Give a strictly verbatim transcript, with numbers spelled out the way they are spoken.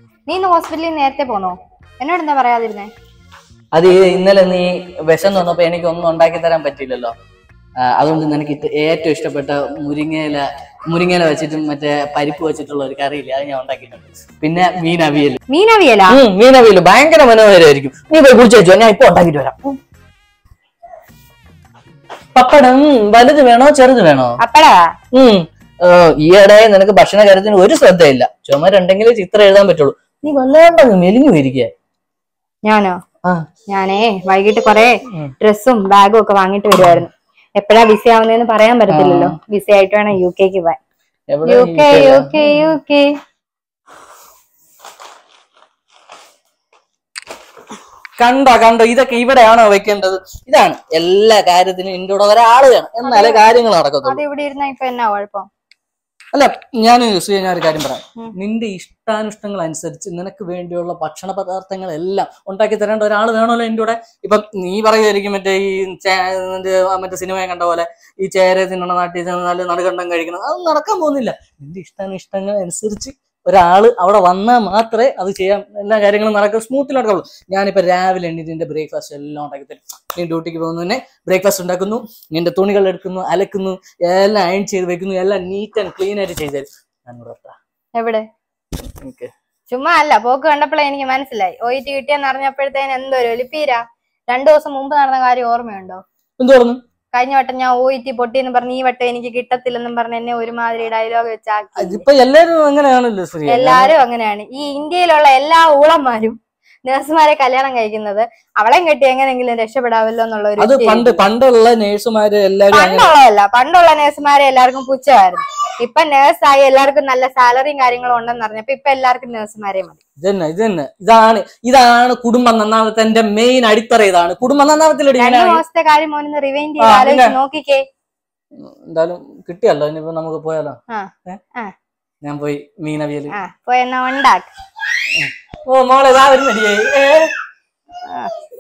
നീ ഇന്ന് ഹോസ്പിറ്റലിൽ നേരത്തെ പോന്നോ? എന്നോട് എന്താ പറയാതിരുന്നേ? അത് ഇന്നലെ നീ വിഷം തന്നപ്പോ എനിക്ക് ഒന്നും ഉണ്ടാക്കി തരാൻ പറ്റില്ലല്ലോ. അതുകൊണ്ട് നിനക്ക് ഏറ്റവും ഇഷ്ടപ്പെട്ട മുരിങ്ങയില മുരിങ്ങയില വെച്ചിട്ടും മറ്റേ പരിപ്പ് വെച്ചിട്ടുള്ള ഒരു കറിയില്ല, അത് ഞാൻ ഉണ്ടാക്കിയിട്ടുണ്ട്. പിന്നെ മീനവിയൽ. മീനവിയല മീനവിയല് ഭയങ്കര മനോഹരമായിരിക്കും. നീ പോയി കുടിച്ചു വെച്ചോ, ഞാൻ ഇപ്പൊ ഉണ്ടാക്കിട്ട് വരാം. പപ്പടം വലുത് വേണോ ചെറുത് വേണോ? പപ്പടാ. ഉം ഈയിടെ നിനക്ക് ഭക്ഷണ കാര്യത്തിന് ഒരു ശ്രദ്ധയില്ല. ചുമരുണ്ടെങ്കിലേ ചിത്രം എഴുതാൻ പറ്റുള്ളൂ. നീ വല്ലാണ്ടങ്ങ് മെലിഞ്ഞു ഇരിക്കുക. ഞാനോ? ഞാനേ വൈകിട്ട് കൊറേ ഡ്രസ്സും ബാഗും ഒക്കെ വാങ്ങിട്ട് വരുവായിരുന്നു. എപ്പോഴാ വിസ ആവുന്നതെന്ന് പറയാൻ പറ്റത്തില്ലല്ലോ. വിസ ആയിട്ട് വേണം യു കെക്ക് പോവാൻ. U K U K U K കണ്ടോ കണ്ടോ, ഇതൊക്കെ ഇവിടെയാണോ വെക്കേണ്ടത്? ഇതാണ് എല്ലാ കാര്യത്തിനും എന്റെ കൂടെ ഒരാള് വേണം, എന്നാലേ കാര്യങ്ങൾ നടക്കത്തുള്ളൂ. ഇവിടെ ഇരുന്ന ഇപ്പൊ എന്നാ കുഴപ്പം? അല്ല, ഞാൻ ഞാൻ ഒരു കാര്യം പറയാം. നിന്റെ ഇഷ്ടാനുഷ്ടങ്ങൾ അനുസരിച്ച് നിനക്ക് വേണ്ടിയുള്ള ഭക്ഷണ പദാർത്ഥങ്ങളെല്ലാം ഉണ്ടാക്കി തരേണ്ട ഒരാൾ വേണമല്ലോ എന്റെ കൂടെ. ഇപ്പൊ നീ പറയുമായിരിക്കും മറ്റേ ഈ മറ്റേ സിനിമയെ കണ്ട പോലെ ഈ ചേര തിന്നണ നാട്ടിൽ ചെന്നാല് നടുകണ്ടം കഴിക്കണം. അത് നടക്കാൻ പോകുന്നില്ല. നിന്റെ ഇഷ്ടാനുഷ്ടങ്ങൾ അനുസരിച്ച് ഒരാള് അവിടെ വന്നാൽ മാത്രമേ അത് ചെയ്യാൻ എല്ലാ കാര്യങ്ങളും നടക്കും, സ്മൂത്തിൽ നടക്കുള്ളൂ. ഞാനിപ്പോ രാവിലെ എണ്ണീറ്റ് നിന്റെ ബ്രേക്ക്ഫാസ്റ്റ് എല്ലാം ഉണ്ടാക്കി തരും. നീ ഡ്യൂട്ടിക്ക് പോകുന്നതിനെ ബ്രേക്ക്ഫാസ്റ്റ് ഉണ്ടാക്കുന്നു, നിന്റെ തുണികൾ എടുക്കുന്നു, അലക്കുന്നു, എല്ലാം അയൺ ചെയ്ത് വെക്കുന്നു, എല്ലാം നീറ്റ് ആൻഡ് ക്ലീൻ ആയിട്ട് ചെയ്തു തരും. എവിടെ? ചുമ്മാ അല്ല, പോക്ക് കണ്ടപ്പോഴേ എനിക്ക് മനസ്സിലായി. ഒയിറ്റ് കിട്ടിയെന്ന് അറിഞ്ഞപ്പോഴത്തേന് എന്തൊരു ഒലിപ്പീര. രണ്ടു ദിവസം മുമ്പ് നടന്ന കാര്യം ഓർമ്മയുണ്ടോ? എന്ത് പറഞ്ഞു? കഴിഞ്ഞ വട്ടം ഞാൻ ഓയിറ്റി പൊട്ടിയെന്ന് പറഞ്ഞ് ഈ വട്ടം എനിക്ക് കിട്ടത്തില്ലെന്നും പറഞ്ഞ് എന്നെ ഒരുമാതിരി ഡയലോഗ് വെച്ചാക്കി. എല്ലാരും അങ്ങനെയാണല്ലോ. എല്ലാരും അങ്ങനെയാണ്. ഈ ഇന്ത്യയിലുള്ള എല്ലാ ഊളന്മാരും നഴ്സുമാരെ കല്യാണം കഴിക്കുന്നത് അവളെയും കെട്ടി എങ്ങനെങ്കിലും രക്ഷപ്പെടാവല്ലോ എന്നുള്ള ഒരു. പണ്ട് പണ്ടുള്ള നേഴ്സുമാര് എല്ലാരും പണ്ടുള്ളതല്ല, പണ്ടുള്ള നേഴ്സുമാരെ എല്ലാവർക്കും പുച്ഛമായിരുന്നു. ഇപ്പൊ നേഴ്സായി എല്ലാവർക്കും നല്ല സാലറിയും കാര്യങ്ങളും ഉണ്ടെന്ന് പറഞ്ഞപ്പോ ഇപ്പൊ എല്ലാവർക്കും നേഴ്സുമാരെ മതി. ഇതന്നെ ഇതന്നെ ഇതാണ് ഇതാണ് കുടുംബം നന്നാമത്തെ മെയിൻ അടിത്തറ. ഇതാണ് കുടുംബം നന്നാമത്തിലെ രണ്ടു മാസത്തെ കാര്യം മോനൊന്ന് റിവൈൻഡ് ചെയ്ത് ആലോചിച്ച് നോക്കിക്കേ. എന്തായാലും കിട്ടിയല്ലോ, ഇനിയിപ്പോ നമുക്ക് പോയാലോ? ഞാൻ പോയി മീനവിയല് പോയെന്നാ ഉണ്ടാക്ക. ഓ മോളെ, ഇതാ വരുന്നടിയേ.